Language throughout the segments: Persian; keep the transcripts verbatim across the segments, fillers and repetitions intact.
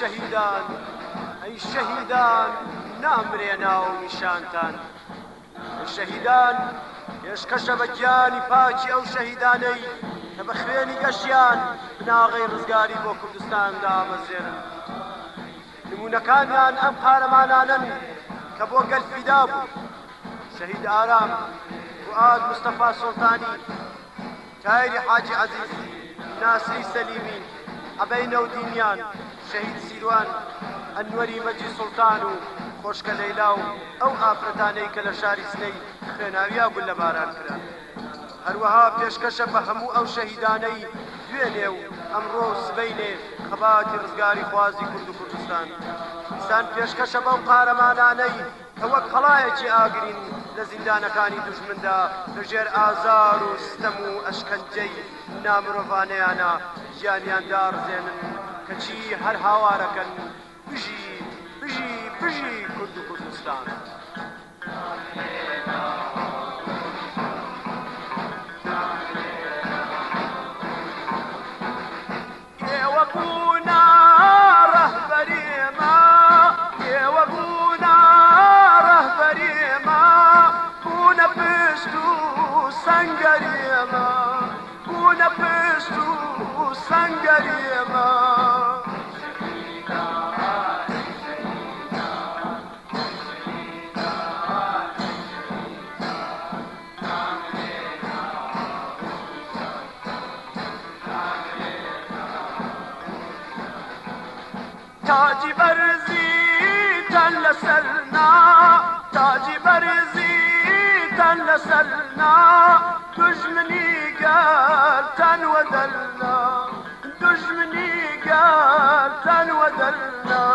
شەهیدان ئەی شەهیدان نامرێنا و نیشانتان شەهیدان پێشکەشە بە گیانی پاکی ئەو شەهیدانەی کە بە خوێنی گەشتیان بناغەی ڕزگاری بۆ کوردستاندا ئامەزێنن نمونونەکانیان ئەم قارەمانانن کە بۆ گەل فیدا بوو شەهید ئارام فواد مستەفا سوڵتانی تایری حاجی عەزیز ناسری سەلیمی عەبەی نەودینیان شەهید سیروان ئەنوەری مەجی سوڵتان و خۆشکە لەیلا و ئەو ئافرەتانەی کە لە شاری سنەی خوێناویا گول لە باران کرا هەروەها پێشکەشە بە هەموو ئەو شەهیدانەی دوێنێ و ئەمڕۆ سبەینێ خەباتی ڕزگاری خوازی کورد و کوردستان ئیسان پێشکەشە بەو قارەمانانەی کە وەک هەڵایەکی ئاگرین لە زیندانەکانی دوژمندا لەژێر ئازار و ستەم و ئەشکەنجەی نامرۆڤانەیانە ژیانیاندا ڕزێنن کەچی هەر هاوارەکەن بژی بژی بژی کورد و کوردستان ئێوە بوونە ڕەهبەرێمە ئێوە بوونە ڕەهبەرێمە بوونە پشت و سەنگەرێمە بوونە پشت و سەنگەرێمە تاجی بەرزیتان لەسەرنا تاجی بەرزیتان لەسەرنا دوژمنی گەلتان وەدەرنا دوژمنی گەلتان وەدەرنا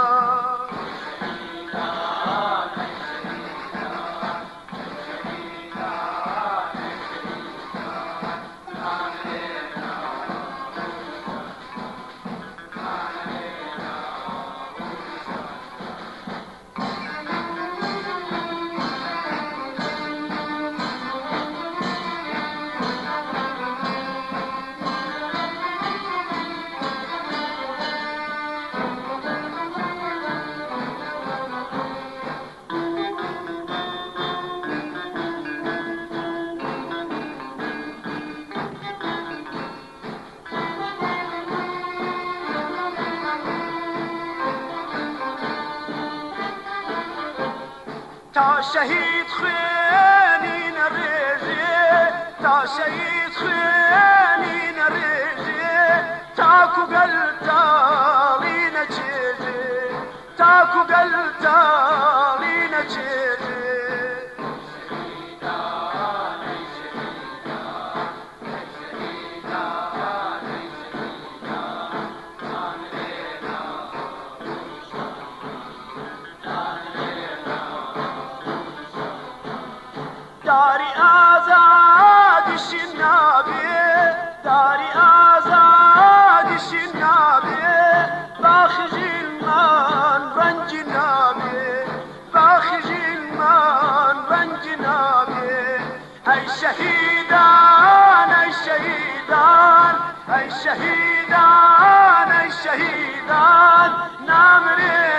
تا شەهید خوێنینە ڕێژێ تا شەهید خوێنینە ڕێژێ تاکو گەلتاڵینە چێژێ تاکو گەلتاڵینە چێژێ داری ئازادیشی نابێ داری ئازادیشی نابێ باخژینمان ڕەنگی نابێ باخژینمان ڕەنگی نابێ ئەی شەهیدان ئەی شەهیدان ئەی شەهیدان ئەی شەهیدان نامرێ